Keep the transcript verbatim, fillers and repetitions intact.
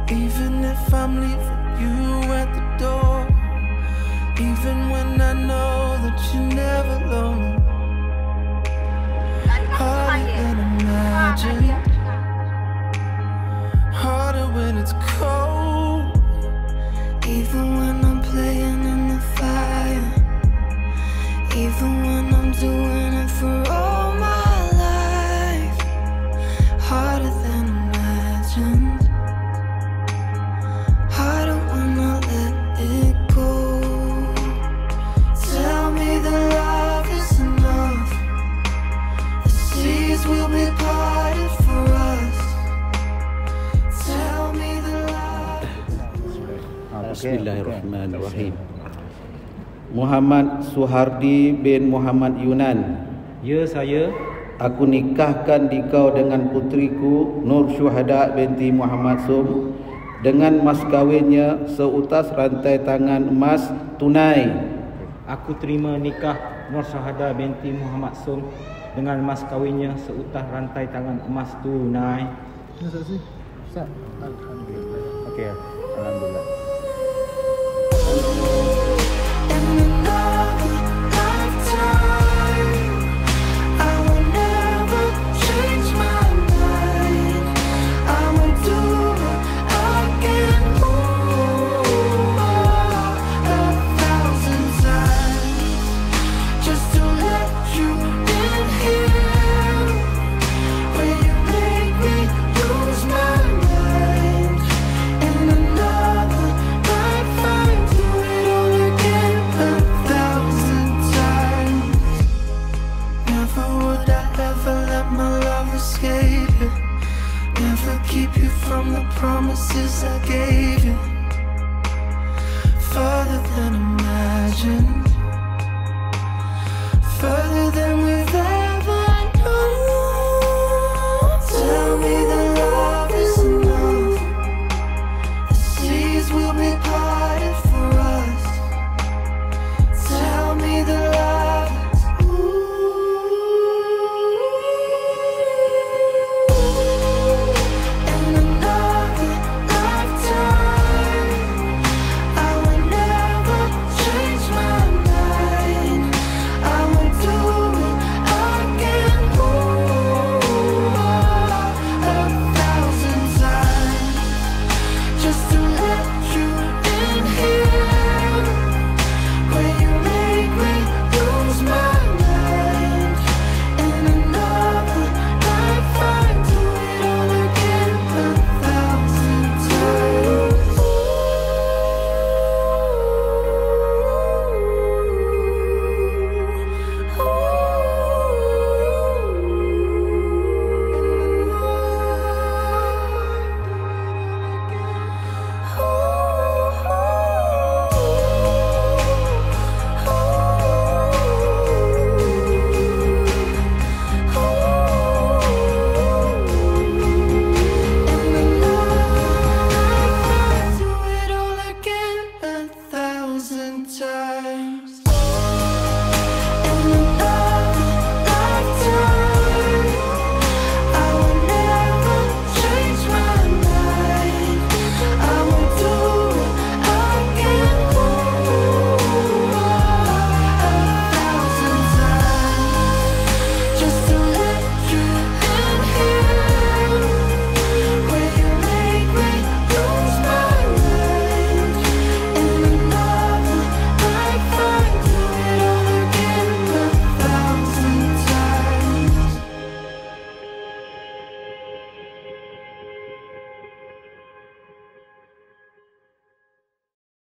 Even if I'm leaving you at the door, even when I know that you're never alone, harder than imagined, harder when it's cold. Even when I'm playing in the fire, even when I'm doing it for all my life, harder than imagined. Bismillahirrahmanirrahim. Muhammad Suhardi bin Muhammad Yunan. Ya, saya. Aku nikahkan dikau dengan putriku Nur Syuhada binti Muhammad Sum dengan mas kawinnya seutas rantai tangan emas tunai. Aku terima nikah Nur Syuhada binti Muhammad Sum dengan mas kawinnya seutas rantai tangan emas tunai. Saksi. Ustaz. Alhamdulillah. Okey. Alhamdulillah. Oh,